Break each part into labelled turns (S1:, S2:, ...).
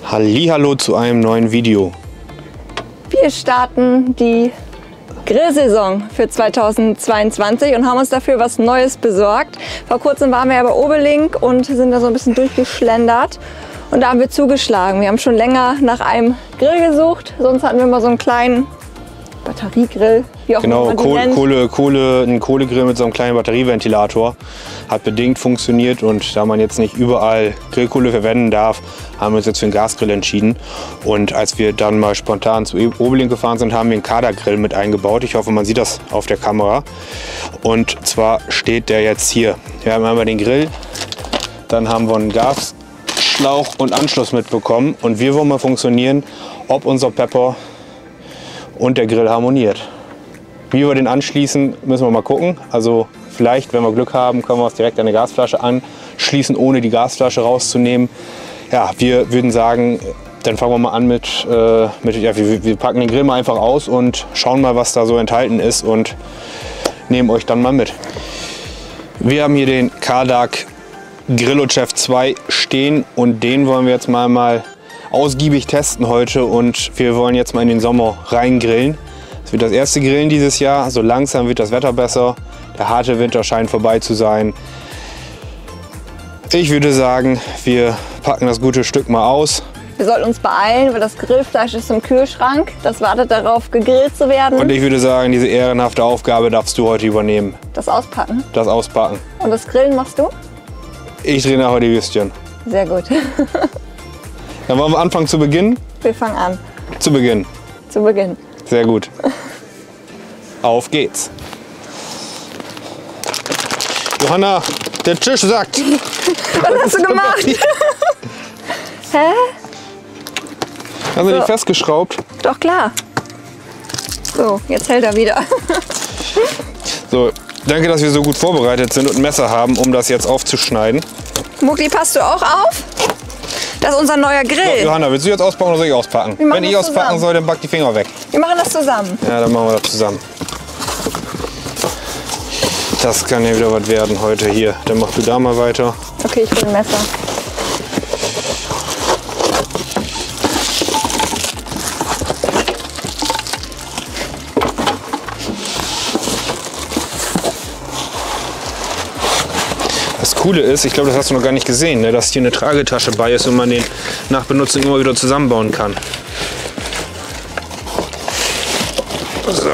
S1: Hallihallo zu einem neuen Video.
S2: Wir starten die Grillsaison für 2022 und haben uns dafür was Neues besorgt. Vor kurzem waren wir ja bei Obelink und sind da so ein bisschen durchgeschlendert und da haben wir zugeschlagen. Wir haben schon länger nach einem Grill gesucht, sonst hatten wir mal so einen kleinen Batteriegrill, wie auch immer man den nennt.
S1: Ein Kohlegrill mit so einem kleinen Batterieventilator. Hat bedingt funktioniert und da man jetzt nicht überall Grillkohle verwenden darf, haben wir uns jetzt für einen Gasgrill entschieden. Und als wir dann mal spontan zu Obelink gefahren sind, haben wir einen Kadergrill mit eingebaut. Ich hoffe, man sieht das auf der Kamera. Und zwar steht der jetzt hier. Wir haben einmal den Grill, dann haben wir einen Gasschlauch und Anschluss mitbekommen. Und wir wollen mal funktionieren, ob unser Pepper und der Grill harmoniert. Wie wir den anschließen, müssen wir mal gucken. Also vielleicht, wenn wir Glück haben, können wir es direkt an eine Gasflasche anschließen, ohne die Gasflasche rauszunehmen. Ja, wir würden sagen, dann fangen wir mal an wir packen den Grill mal einfach aus und schauen mal, was da so enthalten ist und nehmen euch dann mal mit. Wir haben hier den Kardak Grillochef 2 stehen und den wollen wir jetzt mal ausgiebig testen heute und wir wollen jetzt mal in den Sommer reingrillen. Es wird das erste Grillen dieses Jahr, so langsam wird das Wetter besser, der harte Winter scheint vorbei zu sein. Ich würde sagen, wir packen das gute Stück mal aus.
S2: Wir sollten uns beeilen, weil das Grillfleisch ist im Kühlschrank, das wartet darauf, gegrillt zu werden.
S1: Und ich würde sagen, diese ehrenhafte Aufgabe darfst du heute übernehmen.
S2: Das Auspacken?
S1: Das Auspacken.
S2: Und das Grillen machst du?
S1: Ich drehe nachher die Würstchen.
S2: Sehr gut.
S1: Dann wollen wir anfangen zu beginnen?
S2: Wir fangen an.
S1: Zu Beginn.
S2: Zu Beginn.
S1: Sehr gut. Auf geht's. Johanna, der Tisch sagt.
S2: Was hast du gemacht? Hä?
S1: Hast du nicht festgeschraubt?
S2: Doch, klar. So, jetzt hält er wieder.
S1: So, danke, dass wir so gut vorbereitet sind und ein Messer haben, um das jetzt aufzuschneiden.
S2: Muckli, passt du auch auf? Das ist unser neuer Grill.
S1: So, Johanna, willst du jetzt auspacken oder soll ich auspacken? Wenn ich auspacken soll, dann pack die Finger weg.
S2: Wir machen das zusammen.
S1: Ja, dann machen wir das zusammen. Das kann ja wieder was werden heute hier. Dann mach du da mal weiter.
S2: Okay, ich will ein Messer.
S1: Das Coole ist, ich glaube, das hast du noch gar nicht gesehen, ne, dass hier eine Tragetasche bei ist und man den nach Benutzung immer wieder zusammenbauen kann. So.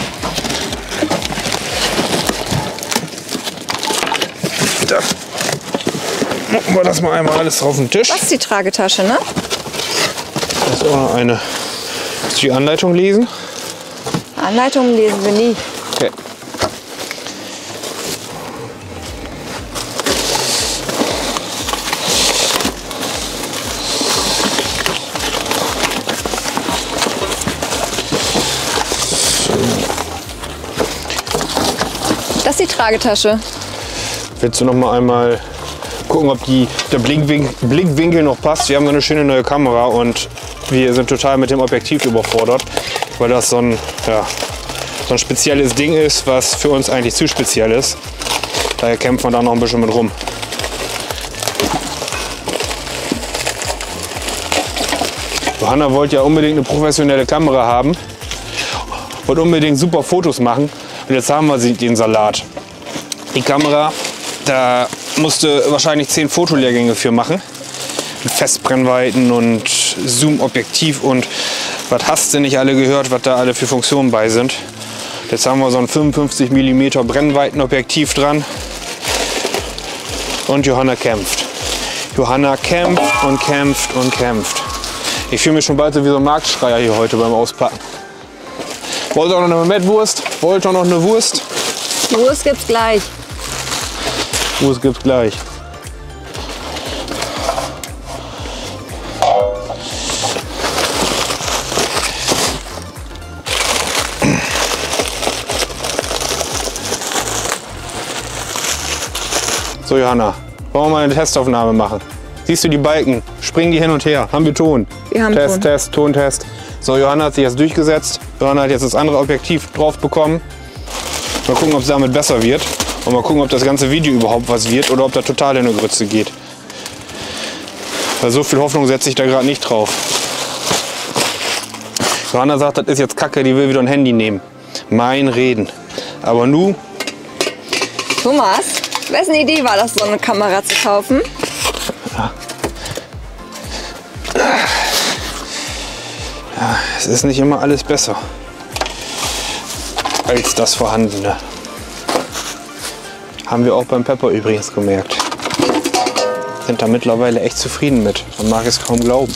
S1: Da machen wir das mal einmal alles auf den Tisch.
S2: Das ist die Tragetasche, ne?
S1: Das ist auch noch eine. Willst du die Anleitung lesen?
S2: Anleitungen lesen wir nie.
S1: Okay.
S2: Das ist die Tragetasche.
S1: Willst du noch mal einmal gucken, ob der Blickwinkel noch passt? Wir haben eine schöne neue Kamera und wir sind total mit dem Objektiv überfordert, weil das so ein spezielles Ding ist, was für uns eigentlich zu speziell ist. Daher kämpft man da noch ein bisschen mit rum. Johanna wollte ja unbedingt eine professionelle Kamera haben, wollte unbedingt super Fotos machen. Und jetzt haben wir den Salat. Die Kamera, da musste wahrscheinlich 10 Fotolehrgänge für machen. Mit Festbrennweiten und Zoom-Objektiv und was hast du nicht alle gehört, was da alle für Funktionen bei sind. Jetzt haben wir so ein 55 mm Brennweitenobjektiv dran. Und Johanna kämpft. Johanna kämpft und kämpft und kämpft. Ich fühle mich schon bald so wie so ein Marktschreier hier heute beim Auspacken. Wollt ihr auch noch eine Mettwurst? Wollt ihr noch eine Wurst?
S2: Wurst gibt's gleich.
S1: Wurst gibt's gleich. So Johanna, wollen wir mal eine Testaufnahme machen? Siehst du die Balken? Springen die hin und her? Haben wir Ton?
S2: Wir haben Ton.
S1: Test, Tontest. So, Johanna hat sich jetzt durchgesetzt. Johanna hat jetzt das andere Objektiv drauf bekommen. Mal gucken, ob es damit besser wird. Und mal gucken, ob das ganze Video überhaupt was wird oder ob da total in eine Grütze geht. Weil so viel Hoffnung setze ich da gerade nicht drauf. Johanna sagt, das ist jetzt Kacke, die will wieder ein Handy nehmen. Mein Reden. Aber nu...
S2: Thomas, wessen Idee war das, so eine Kamera zu kaufen?
S1: Ja, es ist nicht immer alles besser als das Vorhandene. Haben wir auch beim Pepper übrigens gemerkt. Sind da mittlerweile echt zufrieden mit. Man mag es kaum glauben.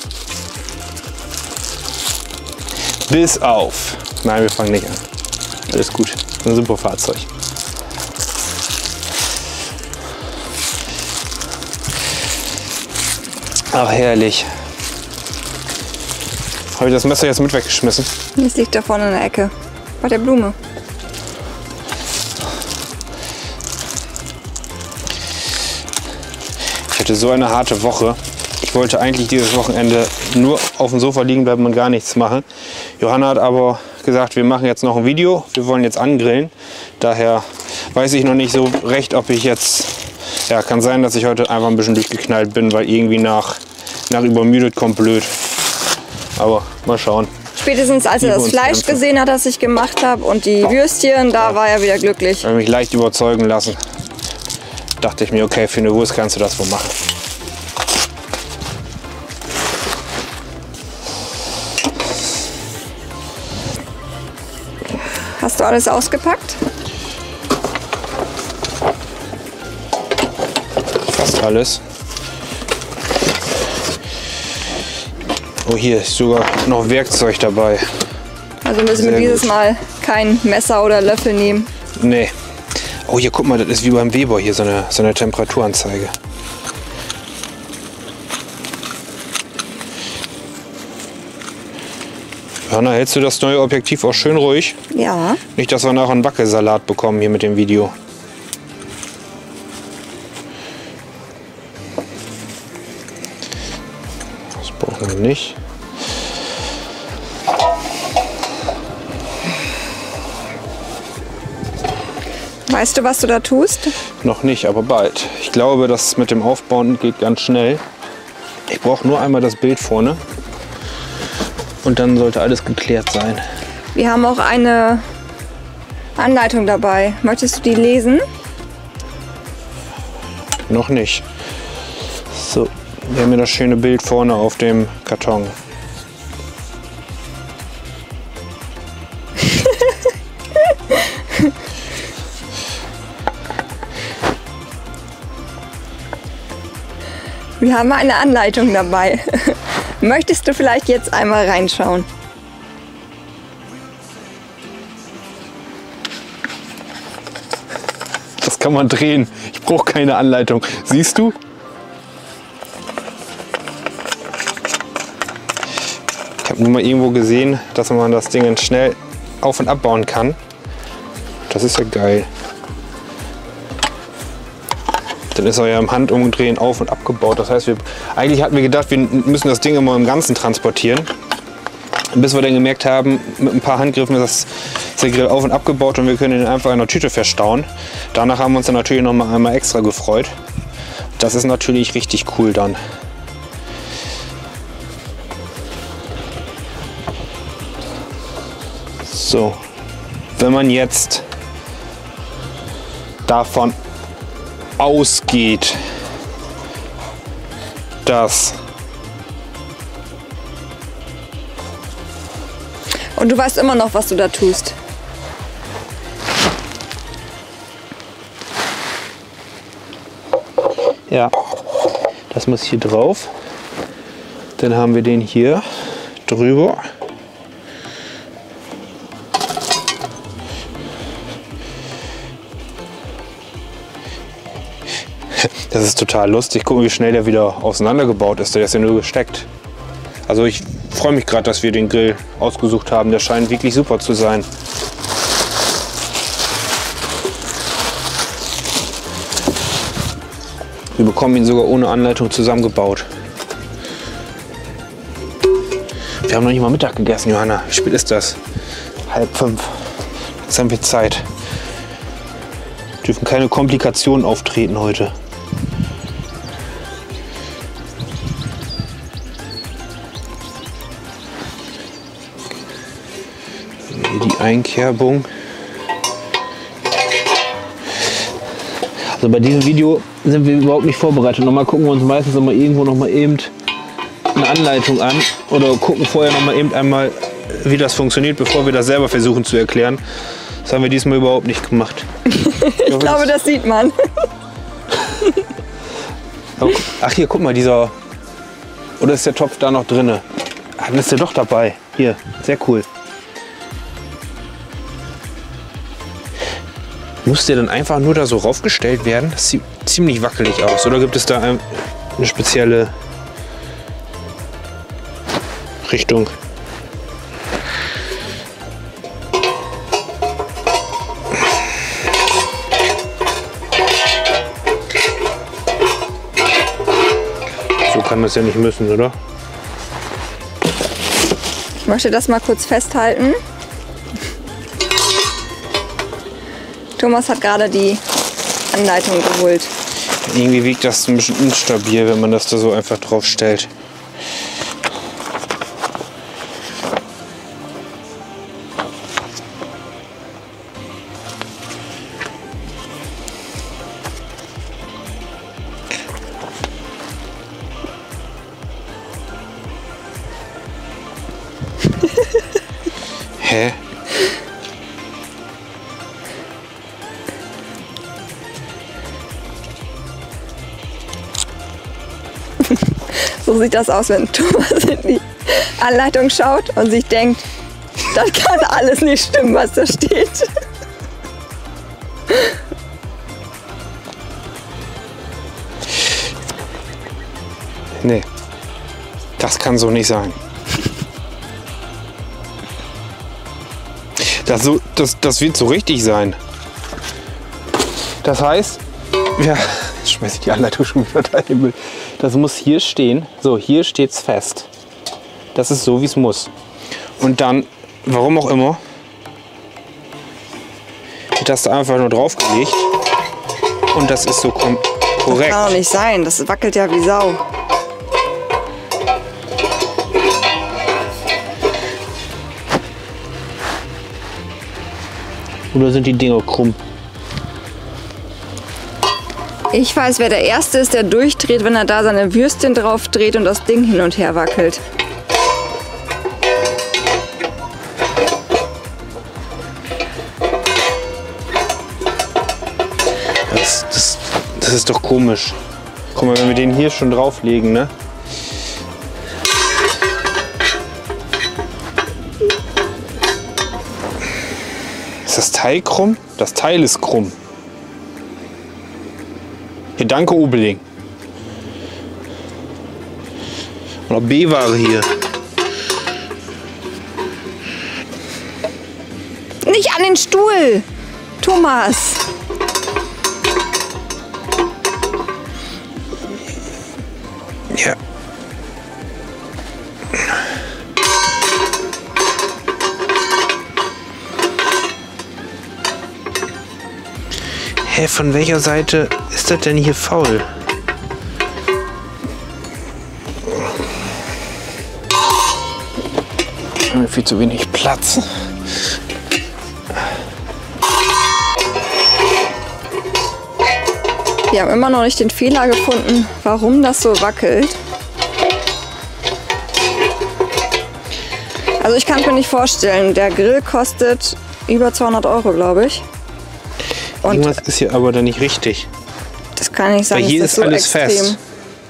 S1: Bis auf... Nein, wir fangen nicht an. Alles gut. Ein super Fahrzeug. Ach, herrlich. Habe ich das Messer jetzt mit weggeschmissen?
S2: Es liegt da vorne in der Ecke. Bei der Blume.
S1: Ich hatte so eine harte Woche. Ich wollte eigentlich dieses Wochenende nur auf dem Sofa liegen bleiben und gar nichts machen. Johanna hat aber gesagt, wir machen jetzt noch ein Video. Wir wollen jetzt angrillen. Daher weiß ich noch nicht so recht, ob ich jetzt... Ja, kann sein, dass ich heute einfach ein bisschen durchgeknallt bin, weil irgendwie nach übermüdet kommt blöd. Aber mal schauen.
S2: Spätestens als er das Fleisch gesehen hat, das ich gemacht habe und die Würstchen, da war er wieder glücklich.
S1: Ich habe mich leicht überzeugen lassen. Dachte ich mir, okay, für eine Wurst kannst du das wohl machen.
S2: Hast du alles ausgepackt?
S1: Fast alles. Oh, hier ist sogar noch Werkzeug dabei.
S2: Also müssen wir dieses Mal kein Messer oder Löffel nehmen.
S1: Nee. Oh, hier guck mal, das ist wie beim Weber hier so eine Temperaturanzeige. Johanna, hältst du das neue Objektiv auch schön ruhig?
S2: Ja.
S1: Nicht, dass wir nachher einen Wackelsalat bekommen hier mit dem Video. Das brauchen wir nicht.
S2: Weißt du, was du da tust?
S1: Noch nicht, aber bald. Ich glaube, das mit dem Aufbauen geht ganz schnell. Ich brauche nur einmal das Bild vorne. Und dann sollte alles geklärt sein.
S2: Wir haben auch eine Anleitung dabei. Möchtest du die lesen?
S1: Noch nicht. So, wir haben hier das schöne Bild vorne auf dem Karton.
S2: Wir haben eine Anleitung dabei. Möchtest du vielleicht jetzt einmal reinschauen?
S1: Das kann man drehen. Ich brauche keine Anleitung. Siehst du? Ich habe nur mal irgendwo gesehen, dass man das Ding schnell auf- und abbauen kann. Das ist ja geil. Dann ist er ja im Handumdrehen auf- und abgebaut. Das heißt, eigentlich hatten wir gedacht, wir müssen das Ding immer im Ganzen transportieren. Bis wir dann gemerkt haben, mit ein paar Handgriffen ist der Grill auf- und abgebaut und wir können ihn einfach in einer Tüte verstauen. Danach haben wir uns dann natürlich noch mal einmal extra gefreut. Das ist natürlich richtig cool dann. So, wenn man jetzt davon ausgeht, dass...
S2: Und du weißt immer noch, was du da tust.
S1: Ja, das muss hier drauf. Dann haben wir den hier drüber. Das ist total lustig. Gucken, wie schnell der wieder auseinandergebaut ist. Der ist ja nur gesteckt. Also ich freue mich gerade, dass wir den Grill ausgesucht haben. Der scheint wirklich super zu sein. Wir bekommen ihn sogar ohne Anleitung zusammengebaut. Wir haben noch nicht mal Mittag gegessen, Johanna. Wie spät ist das? 4:30. Jetzt haben wir Zeit. Dürfen keine Komplikationen auftreten heute. Einkerbung.
S3: Also bei diesem Video sind wir überhaupt nicht vorbereitet. Normal gucken wir uns meistens immer irgendwo noch mal eben eine Anleitung an oder gucken vorher noch mal eben einmal, wie das funktioniert, bevor wir das selber versuchen zu erklären. Das haben wir diesmal überhaupt nicht gemacht.
S2: Ich glaube, das sieht man.
S1: Ach hier, guck mal, dieser... Oder ist der Topf da noch drinne? Dann ist der doch dabei. Hier, sehr cool. Muss der dann einfach nur da so raufgestellt werden? Das sieht ziemlich wackelig aus. Oder gibt es da eine spezielle Richtung? So kann das ja nicht müssen, oder?
S2: Ich möchte das mal kurz festhalten. Thomas hat gerade die Anleitung geholt.
S1: Irgendwie wiegt das ein bisschen instabil, wenn man das da so einfach drauf stellt. Hä?
S2: So sieht das aus, wenn Thomas in die Anleitung schaut und sich denkt, das kann alles nicht stimmen, was da steht.
S1: Nee, das kann so nicht sein. Das wird so richtig sein. Das heißt, ja, jetzt schmeiße ich die Anleitung schon wieder da in den Müll. Das muss hier stehen. So, hier steht es fest. Das ist so, wie es muss. Und dann, warum auch immer, wird das da einfach nur draufgelegt. Und das ist so korrekt.
S2: Das kann doch nicht sein. Das wackelt ja wie Sau.
S3: Oder sind die Dinger krumm?
S2: Ich weiß, wer der Erste ist, der durchdreht, wenn er da seine Würstchen drauf dreht und das Ding hin und her wackelt.
S1: Das ist doch komisch. Guck mal, wenn wir den hier schon drauflegen, ne? Ist das Teil krumm? Das Teil ist krumm. Hier, danke Obeling. Oder B-Ware hier.
S2: Nicht an den Stuhl, Thomas.
S1: Ja. Hä, von welcher Seite ist das denn hier faul? Ich habe viel zu wenig Platz.
S2: Wir haben immer noch nicht den Fehler gefunden, warum das so wackelt. Also ich kann es mir nicht vorstellen. Der Grill kostet über 200 €, glaube ich. Und
S1: irgendwas ist hier aber da nicht richtig.
S2: das kann nicht sein.
S1: Weil hier
S2: das
S1: ist
S2: so
S1: alles
S2: extrem.
S1: fest.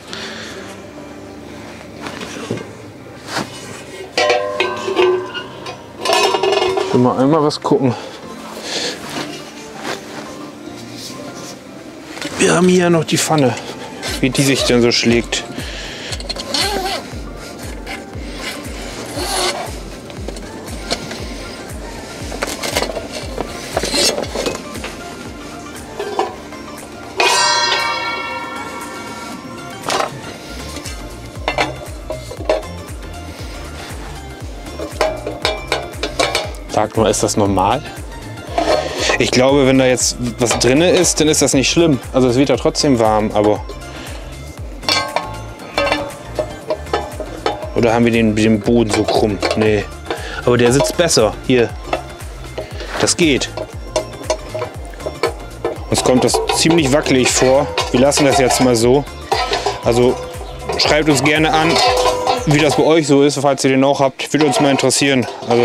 S1: Ich will mal einmal was gucken. Wir haben hier noch die Pfanne, wie die sich denn so schlägt. Sag mal, ist das normal? Ich glaube, wenn da jetzt was drin ist, dann ist das nicht schlimm. Also es wird ja trotzdem warm, aber... Oder haben wir den Boden so krumm? Nee. Aber der sitzt besser. Hier. Das geht. Uns kommt das ziemlich wackelig vor. Wir lassen das jetzt mal so. Also schreibt uns gerne an, wie das bei euch so ist, falls ihr den auch habt. Würde uns mal interessieren. Also,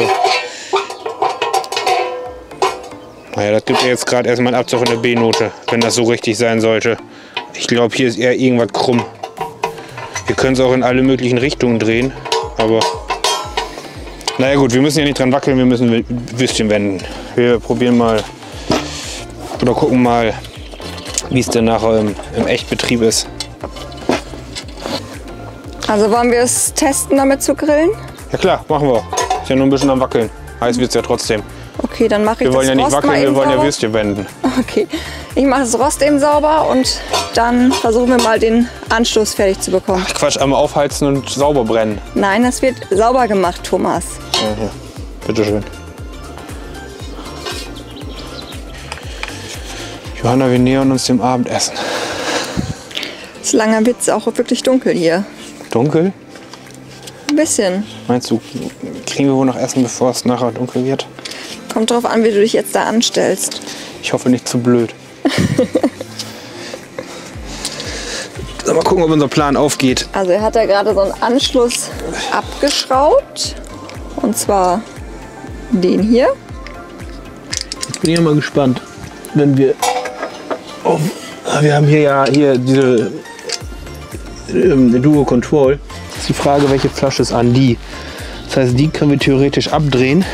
S1: naja, das gibt ja jetzt gerade erstmal einen Abzug in der B-Note, wenn das so richtig sein sollte. Ich glaube, hier ist eher irgendwas krumm. Wir können es auch in alle möglichen Richtungen drehen, aber naja gut, wir müssen ja nicht dran wackeln, wir müssen Würstchen wenden. Wir probieren mal oder gucken mal, wie es denn nachher im Echtbetrieb ist.
S2: Also wollen wir es testen, damit zu grillen?
S1: Ja klar, machen wir. Ist ja nur ein bisschen am Wackeln. Heiß wird es ja trotzdem.
S2: Okay, dann mache ich das
S1: Wir wollen ja nicht
S2: Rost
S1: wackeln, wir wollen ja Würstchen wenden.
S2: Okay, ich mache das Rost eben sauber und dann versuchen wir mal den Anstoß fertig zu bekommen.
S1: Ach Quatsch, einmal aufheizen und sauber brennen.
S2: Nein, das wird sauber gemacht, Thomas.
S1: Ja, hier. Bitteschön. Johanna, wir nähern uns dem Abendessen.
S2: So lange wird es auch wirklich dunkel hier.
S1: Dunkel?
S2: Ein bisschen.
S1: Meinst du, kriegen wir wohl noch Essen, bevor es nachher dunkel wird?
S2: Kommt drauf an, wie du dich jetzt da anstellst.
S1: Ich hoffe nicht zu blöd. So, mal gucken, ob unser Plan aufgeht.
S2: Also er hat da gerade so einen Anschluss abgeschraubt. Und zwar den hier.
S3: Jetzt bin ich ja mal gespannt, wenn wir wir haben hier diese Duo Control. Ist die Frage, welche Flasche ist an die. Das heißt, die können wir theoretisch abdrehen,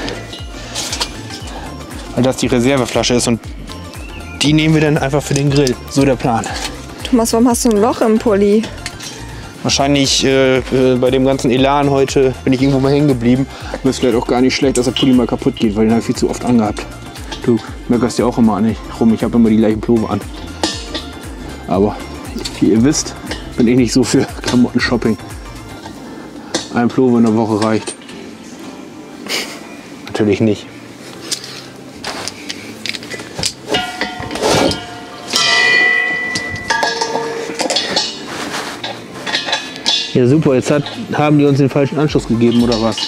S1: Weil das die Reserveflasche ist und die nehmen wir dann einfach für den Grill. So der Plan.
S2: Thomas, warum hast du ein Loch im Pulli?
S1: Wahrscheinlich bei dem ganzen Elan heute bin ich irgendwo mal hängen geblieben. Mir ist vielleicht auch gar nicht schlecht, dass der Pulli mal kaputt geht, weil den habe ich viel zu oft angehabt. Du meckerst ja auch immer nicht rum. Ich habe immer die gleichen Pullover an. Aber wie ihr wisst, bin ich nicht so für Klamotten-Shopping. Ein Pullover in der Woche reicht. Natürlich nicht.
S3: ja super, jetzt haben die uns den falschen Anschluss gegeben, oder was?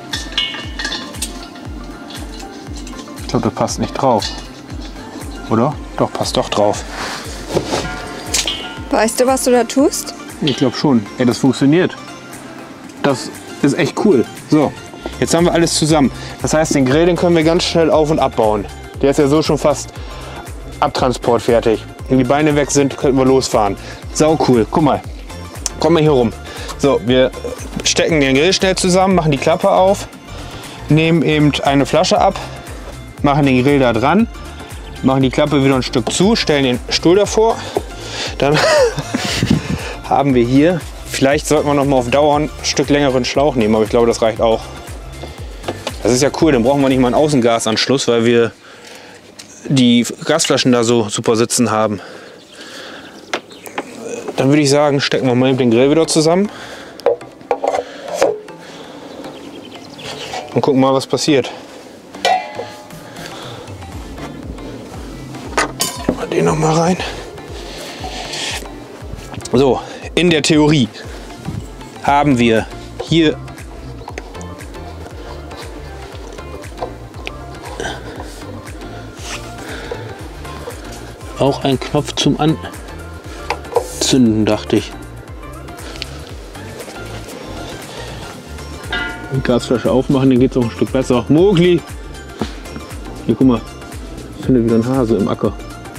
S1: Ich glaube, das passt nicht drauf. Oder? Doch, passt doch drauf.
S2: Weißt du, was du da tust?
S1: Ich glaube schon. Ey, das funktioniert. Das ist echt cool. So, jetzt haben wir alles zusammen. Das heißt, den Grill, den können wir ganz schnell auf- und abbauen. Der ist ja so schon fast abtransportfertig. Wenn die Beine weg sind, könnten wir losfahren. Sau cool. Guck mal. Komm mal hier rum. So, wir stecken den Grill schnell zusammen, machen die Klappe auf, nehmen eben eine Flasche ab, machen den Grill da dran, machen die Klappe wieder ein Stück zu, stellen den Stuhl davor. Dann haben wir hier, vielleicht sollten wir noch mal auf Dauer ein Stück längeren Schlauch nehmen, aber ich glaube, das reicht auch. Das ist ja cool, dann brauchen wir nicht mal einen Außengasanschluss, weil wir die Gasflaschen da so super sitzen haben. Dann würde ich sagen, stecken wir mal den Grill wieder zusammen und gucken mal, was passiert. Mal den noch mal rein. So, in der Theorie haben wir hier
S3: Auch ein Knopf zum Anzünden, dachte ich. Die Gasflasche aufmachen, dann geht es auch ein Stück besser. Mogli! Hier, guck mal. Ich finde wieder ein Hase im Acker.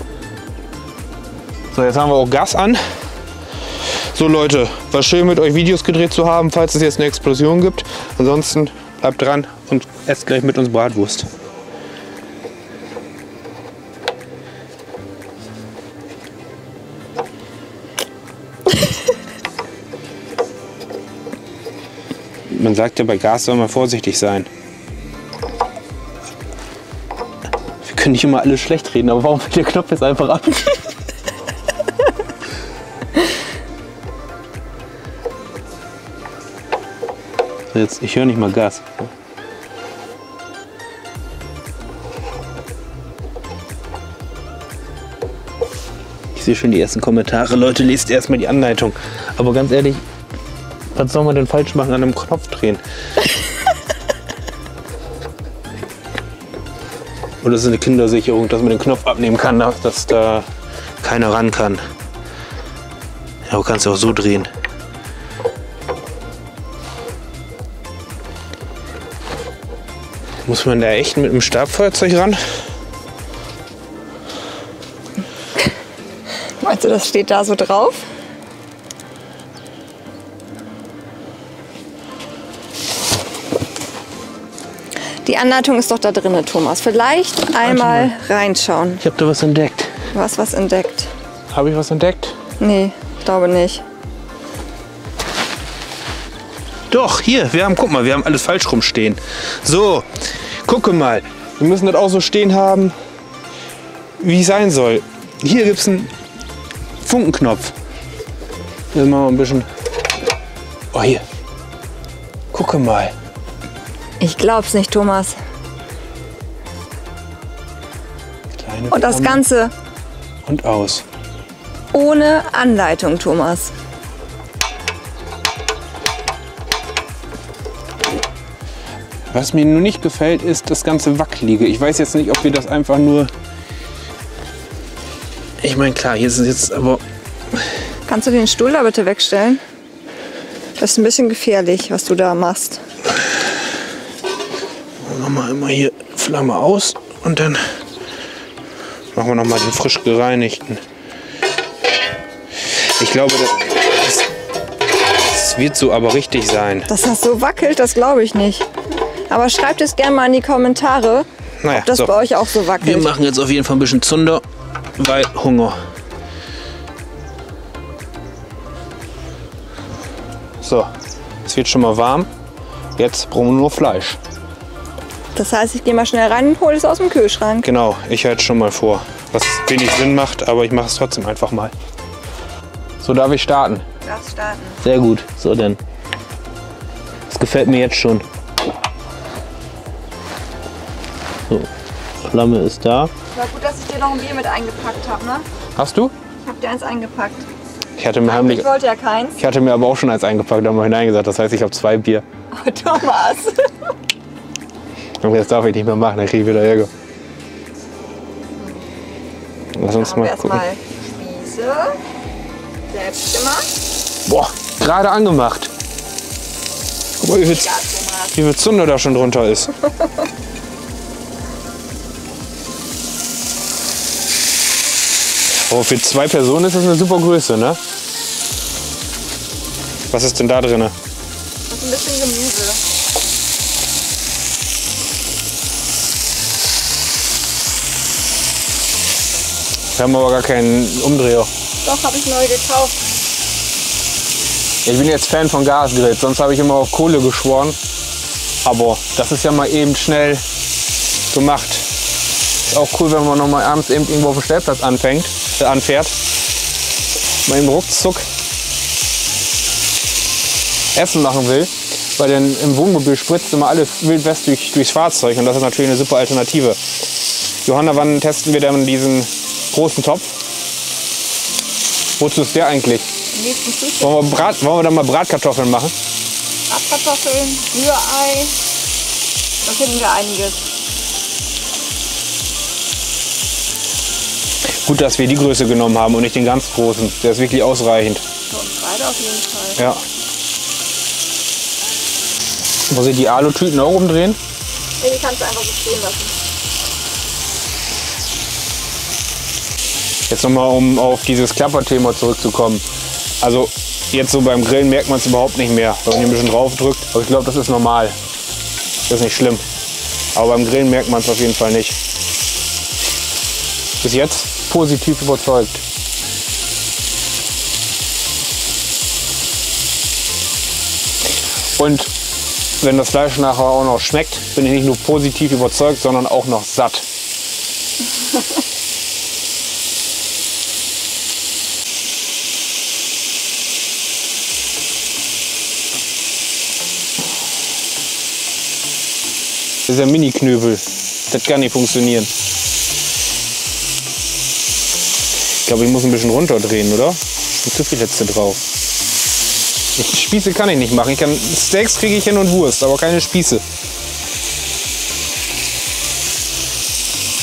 S1: So, jetzt haben wir auch Gas an. So Leute, war schön mit euch Videos gedreht zu haben, falls es jetzt eine Explosion gibt. Ansonsten bleibt dran und esst gleich mit uns Bratwurst. Man sagt ja, bei Gas soll man vorsichtig sein.
S3: Wir können nicht immer alles schlecht reden, aber warum fällt der Knopf jetzt einfach ab? So, jetzt, ich höre nicht mal Gas. Ich sehe schon die ersten Kommentare. Leute, lest erstmal die Anleitung. Aber ganz ehrlich, was soll man denn falsch machen an einem Knopf drehen? Oder ist es eine Kindersicherung, dass man den Knopf abnehmen kann, dass da keiner ran kann? Ja, du kannst ja auch so drehen. Muss man da echt mit einem Stabfeuerzeug ran?
S2: Meinst du, das steht da so drauf? Die Anleitung ist doch da drin, Thomas. Vielleicht einmal reinschauen.
S3: Ich habe da was entdeckt.
S2: Du hast was entdeckt.
S3: Habe ich was entdeckt?
S2: Nee, ich glaube nicht.
S3: Doch, hier, guck mal, wir haben alles falsch rumstehen. So, gucke mal. Wir müssen das auch so stehen haben, wie es sein soll. Hier gibt es einen Funkenknopf. Jetzt machen wir ein bisschen. Oh, hier. Gucke mal.
S2: Ich glaub's nicht, Thomas.
S3: Kleine
S2: Und das
S3: Flamme.
S2: Ganze
S3: Und aus.
S2: ohne Anleitung, Thomas.
S3: Was mir nur nicht gefällt, ist das ganze Wackelige. Ich weiß jetzt nicht, ob wir das einfach nur... Ich meine, klar, hier ist es jetzt aber...
S2: Kannst du den Stuhl da bitte wegstellen? Das ist ein bisschen gefährlich, was du da machst.
S3: Nochmal immer hier Flamme aus und dann machen wir nochmal den frisch gereinigten. Ich glaube, das wird so aber richtig sein.
S2: Dass das so wackelt, das glaube ich nicht. Aber schreibt es gerne mal in die Kommentare,
S3: Naja,
S2: ob das
S3: so.
S2: bei euch auch so
S3: Wir
S2: wackelt.
S3: machen jetzt auf jeden Fall ein bisschen Zunder, weil Hunger. So, es wird schon mal warm. Jetzt brauchen wir nur Fleisch.
S2: Das heißt, ich gehe mal schnell rein und hole es aus dem Kühlschrank.
S3: Genau, ich halte schon mal vor. Was wenig Sinn macht, aber ich mache es trotzdem einfach mal. So, darf ich starten?
S2: Darf starten.
S3: Sehr gut. So denn. Das gefällt mir jetzt schon. So, Flamme ist da.
S2: War gut, dass ich dir noch ein Bier mit eingepackt habe, ne?
S3: Hast du?
S2: Ich habe dir eins eingepackt.
S3: Ich hatte mir heimlich.
S2: Ich wollte ja keins.
S3: Ich hatte mir aber auch schon eins eingepackt, da haben wir hineingesagt. Das heißt, ich habe 2 Bier.
S2: Oh, Thomas.
S3: Und jetzt darf ich nicht mehr machen, dann kriege ich wieder Ärger. Lass uns mal gucken.
S2: Erstmal Spieße. Selbst gemacht.
S3: Boah, gerade angemacht. Guck mal, wie viel Zunder da schon drunter ist. Oh, für 2 Personen ist das eine super Größe, ne? Was ist denn da drin?
S2: Das ist ein bisschen Gemüse.
S3: Wir haben aber gar keinen Umdreher.
S2: Doch, habe ich neu gekauft.
S3: Ich bin jetzt Fan von Gasgrills, sonst habe ich immer auf Kohle geschworen. Aber das ist ja mal eben schnell gemacht. Ist auch cool, wenn man noch mal abends eben irgendwo auf dem Stellplatz anfährt. Mal eben ruckzuck Essen machen will. Weil denn im Wohnmobil spritzt immer alles Wild West durchs Fahrzeug und das ist natürlich eine super Alternative. Johanna, wann testen wir denn diesen großen Topf? Wozu ist der eigentlich?
S2: Nächsten Frühstück.
S3: Wollen wir da mal Bratkartoffeln machen?
S2: Bratkartoffeln, Rührei. Da finden wir einiges.
S3: Gut, dass wir die Größe genommen haben und nicht den ganz großen. Der ist wirklich ausreichend.
S2: Für uns beide auf jeden Fall.
S3: Ja. Muss ich die Alutüten auch umdrehen?
S2: Nee, die kannst du einfach so stehen lassen.
S3: Jetzt nochmal, um auf dieses Klapperthema zurückzukommen. Also jetzt so beim Grillen merkt man es überhaupt nicht mehr, wenn man hier ein bisschen drauf drückt. Aber ich glaube, das ist normal. Das ist nicht schlimm. Aber beim Grillen merkt man es auf jeden Fall nicht. Bis jetzt positiv überzeugt. Und wenn das Fleisch nachher auch noch schmeckt, bin ich nicht nur positiv überzeugt, sondern auch noch satt. Das ist ein Mini-Knöbel. Das kann nicht funktionieren. Ich glaube, ich muss ein bisschen runterdrehen, oder? Sind zu viel Hitze drauf. Spieße kann ich nicht machen. Steaks kriege ich hin und Wurst, aber keine Spieße.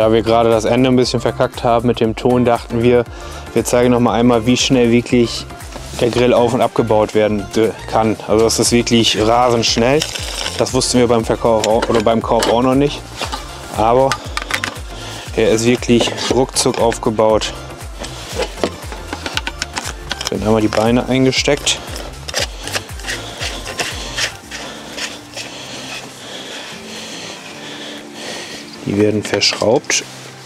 S1: Da wir gerade das Ende ein bisschen verkackt haben mit dem Ton, dachten wir zeigen noch mal einmal, wie schnell wirklich der Grill auf- und abgebaut werden kann. Also das ist wirklich rasend schnell. Das wussten wir beim Verkauf oder beim Kauf auch noch nicht. Aber er ist wirklich ruckzuck aufgebaut. Dann haben wir die Beine eingesteckt. Die werden verschraubt.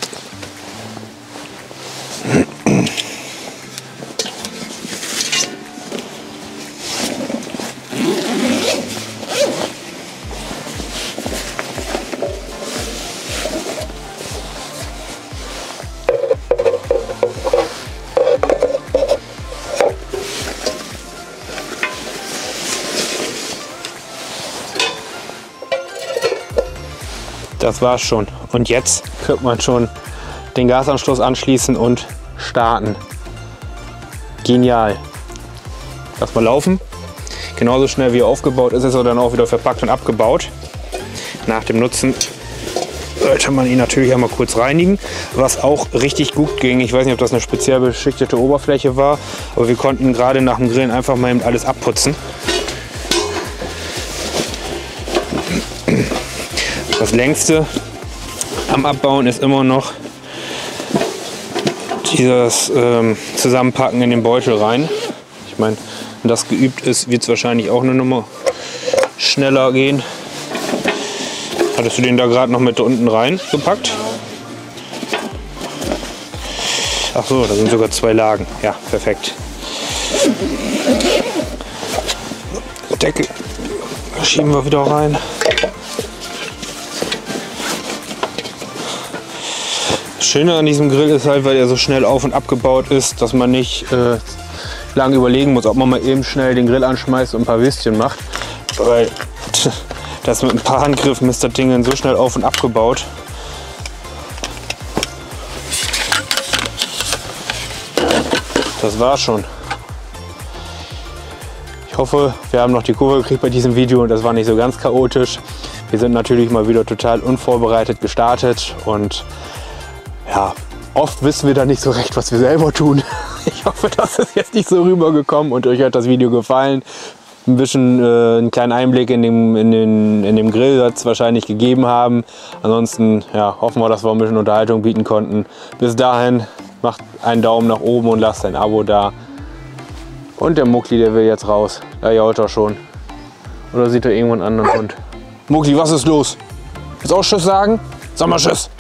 S1: Das war's schon. Und jetzt könnte man schon den Gasanschluss anschließen und starten. Genial. Lass mal laufen. Genauso schnell wie er aufgebaut ist, ist er dann auch wieder verpackt und abgebaut. Nach dem Nutzen sollte man ihn natürlich einmal kurz reinigen, was auch richtig gut ging. Ich weiß nicht, ob das eine speziell beschichtete Oberfläche war, aber wir konnten gerade nach dem Grillen einfach mal eben alles abputzen. Das längste am Abbauen ist immer noch dieses Zusammenpacken in den Beutel rein. Ich meine, wenn das geübt ist, wird es wahrscheinlich auch eine Nummer schneller gehen. Hattest du den da gerade noch mit unten rein gepackt? Ach so, da sind sogar 2 Lagen. Ja, perfekt. Deckel schieben wir wieder rein. Das Schöne an diesem Grill ist halt, weil er so schnell auf- und abgebaut ist, dass man nicht lange überlegen muss, ob man mal eben schnell den Grill anschmeißt und ein paar Würstchen macht. Weil das mit ein paar Handgriffen ist das Ding so schnell auf- und abgebaut. Das war's schon. Ich hoffe, wir haben noch die Kurve gekriegt bei diesem Video und das war nicht so ganz chaotisch. Wir sind natürlich mal wieder total unvorbereitet gestartet und ja, oft wissen wir da nicht so recht, was wir selber tun. Ich hoffe, das ist jetzt nicht so rübergekommen und euch hat das Video gefallen. Ein bisschen einen kleinen Einblick in dem Grill wird es wahrscheinlich gegeben haben. Ansonsten ja, hoffen wir, dass wir ein bisschen Unterhaltung bieten konnten. Bis dahin, macht einen Daumen nach oben und lasst ein Abo da. Und der Muckli, der will jetzt raus. Da jault er schon. Oder sieht er irgendwo einen anderen Hund? Muckli, was ist los? Willst du auch Tschüss sagen? Sag mal Tschüss.